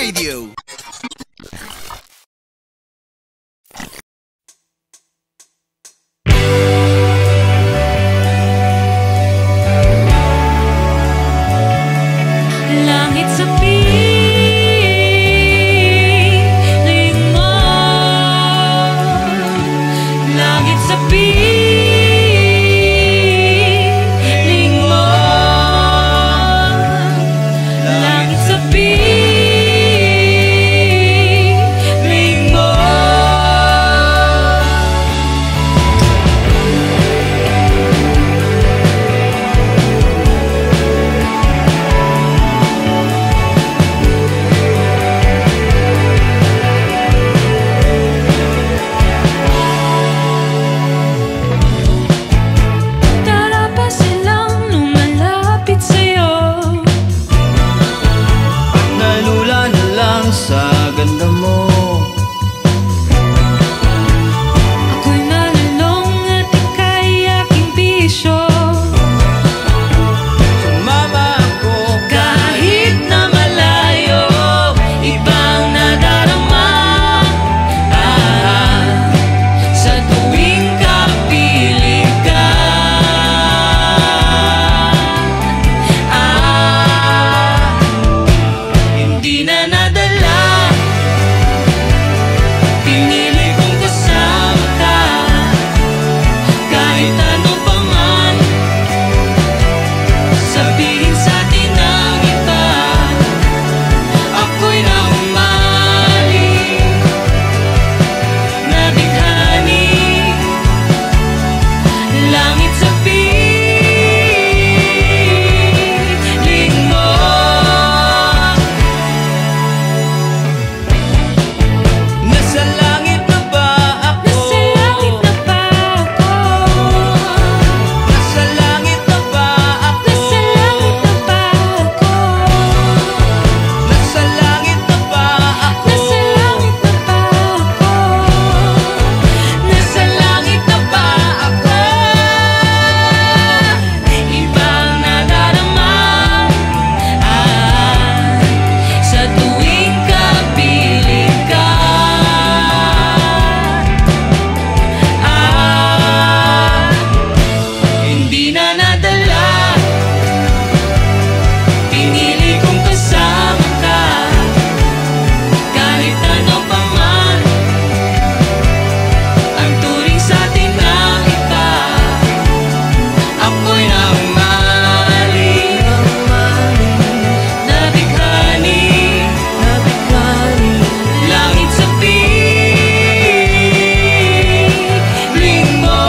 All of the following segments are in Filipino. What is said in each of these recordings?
Radio. Langit sa piling mo, langit sa piling mo, langit sa piling mo. Tara pa silang lumalapit sa'yo, Nalula na lang sa ganda mo. ako'y nalulong at ika'y aking bisyo. Sumama ako Kahit na malayo, ibang nadarama sa tuwing kapiling ka. Hindi na nadala, pinili kong kasama ka. Kahit ano pa man sabihin sa'tin ng iba, ako'y naumali, nabighani. Langit sa piling mo, nasa langit na ba ako? nasa langit na ba ako? Nasa langit na ba ako? Nasa langit na ba ako? Nasa langit na ba ako? Nasa langit na ba ako? Nasa langit na ba ako? Ibang nadarama sa tuwing kapiling ka. Hindi na nadala, pinili kong kasama ka. Kahit ano pa man ang turing sa'tin ng iba, ako'y naumali, nabighani. Langit sa piling mo,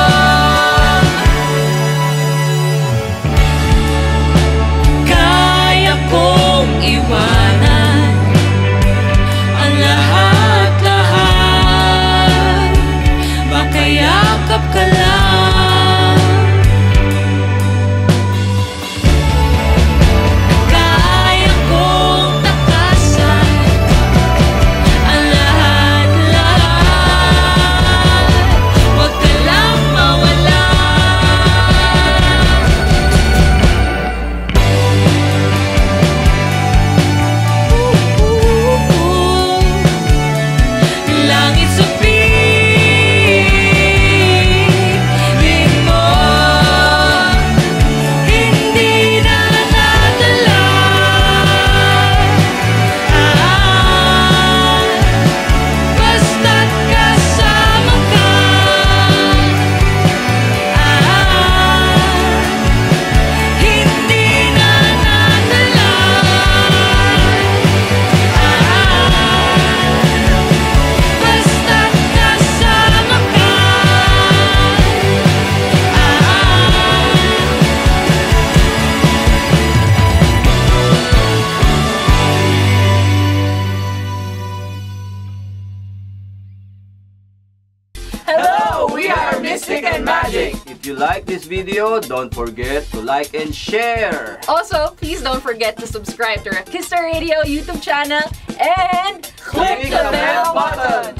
kaya kong iwanan ang lahat-lahat, makayakap ka lang. Kaya kong takasan ang lahat-lahat, huwag ka lang mawala. Langit sa piling mo, hindi na nadala basta't kasama ka. Hindi na nadala basta't kasama ka. Hello, we are Mystic and Magic. If you like this video, don't forget to like and share. Also, please don't forget to subscribe to our Kister Radio YouTube channel and Click the bell button.